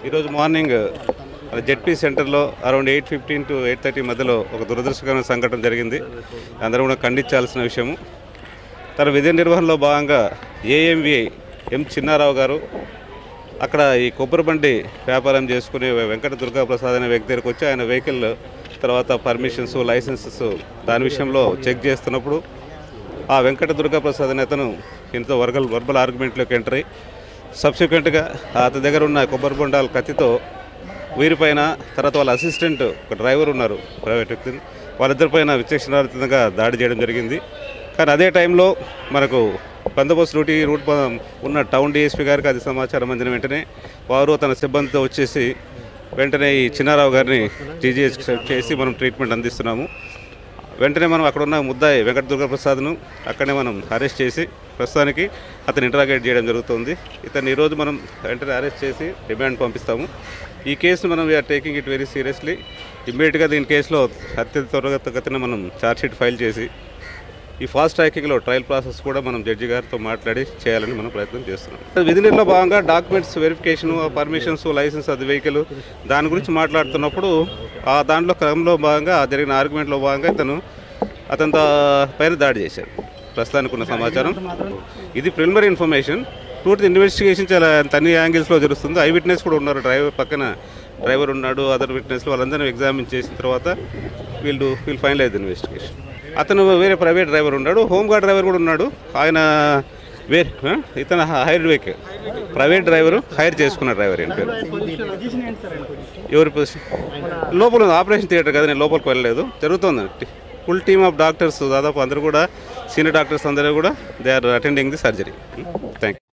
ఈరోజు morning ZP సెంటర్లో around 8:15 to 8:30 మధ్యలో ఒక దురదృష్టకరమైన సంఘటన జరిగింది. అందరూ కూడా ఖండించాల్సిన విషయము. తన విధి నిర్వహణలో భాగంగా ఏఎంవిఐ ఎం చిన్నారావు గారు అక్కడ ఈ కొబ్బరి బండి వ్యాపారం చేసుకునే వెంకట దుర్గాప్రసాద్ అనే వ్యక్తి దగ్గరికి వచ్చి ఆయన వెహికల్ తర్వాత పర్మిషన్స్ లైసెన్సెస్ దాని విషయంలో చెక్ చేస్తున్నప్పుడు ఆ వెంకట దుర్గాప్రసాద్ అనే అతను ఇంత వర్బల్ ఆర్గ్యుమెంట్లోకి ఎంటర్ అయ్యి సబ్సిక్వెంట్గా అతని దగ్గర ఉన్న కొబ్బరి బొండాల కత్తితో వీరిపైన తర్వాత వాళ్ళ అసిస్టెంట్ ఒక డ్రైవర్ ఉన్నారు ప్రైవేట్ వ్యక్తిని వాళ్ళిద్దరిపైన విచక్షణారహితంగా దాడి చేయడం జరిగింది. కానీ అదే టైంలో మనకు బందోబస్తు రూట్ ఉన్న టౌన్ డిఎస్పీ గారికి అది సమాచారం అందిన వెంటనే వారు తన సిబ్బందితో వచ్చేసి వెంటనే ఈ చిన్నారావు గారిని జీజీహెచ్ చేసి మనం ట్రీట్మెంట్ అందిస్తున్నాము. వెంటనే మనం అక్కడ ఉన్న ముద్దాయి వెంకట దుర్గాప్రసాద్ను అక్కడనే మనం అరెస్ట్ చేసి ప్రస్తుతానికి అతను ఇంటరాగేట్ చేయడం జరుగుతుంది. ఇతన్ని ఈరోజు మనం వెంటనే అరెస్ట్ చేసి రిమాండ్ పంపిస్తాము. ఈ కేసును మనం we are taking it very seriously. ఇమ్మీడియట్గా దీని కేసులో అత్యంత త్వరగతిన మనం ఛార్జ్షీట్ ఫైల్ చేసి ఈ ఫాస్ట్ ట్రాకింగ్లో ట్రయల్ ప్రాసెస్ కూడా మనం జడ్జి గారితో మాట్లాడి చేయాలని మనం ప్రయత్నం చేస్తున్నాం. విధులలో భాగంగా డాక్యుమెంట్స్ వెరిఫికేషను పర్మిషన్స్ లైసెన్స్ అది వెహికల్ దాని గురించి మాట్లాడుతున్నప్పుడు ఆ దాంట్లో క్రమంలో భాగంగా జరిగిన ఆర్గ్యుమెంట్లో భాగంగా అతని పైన దాడి చేశారు. ప్రస్తుతానికి ఉన్న సమాచారం ఇది ప్రిలిమినరీ ఇన్ఫర్మేషన్. పూర్తి ఇన్వెస్టిగేషన్ చాలా అన్ని యాంగిల్స్లో జరుగుతుంది. ఐ విట్నెస్ కూడా ఉన్నారు, డ్రైవర్ ఉన్నాడు, అదర్ విట్నెస్లు వాళ్ళందరినీ ఎగ్జామిన్ చేసిన తర్వాత వీళ్ళు ఫైనలైజ్ ఇన్వెస్టిగేషన్. అతను వేరే ప్రైవేట్ డ్రైవర్ ఉన్నాడు, హోంగార్డ్ డ్రైవర్ కూడా ఉన్నాడు. ఆయన ఇతను hire vehicle private driver hire చేసుకున్న డ్రైవర్ ఏంటి పేరు ఎవరి పొజిషన్ లోపల ఆపరేషన్ థియేటర్ కదా, నేను లోపలికి వెళ్ళలేదు. జరుగుతుంది ఫుల్ టీమ్ ఆఫ్ డాక్టర్స్ దాదాపు అందరూ కూడా సీనియర్ డాక్టర్స్ అందరూ కూడా they are attending the surgery. Thank you.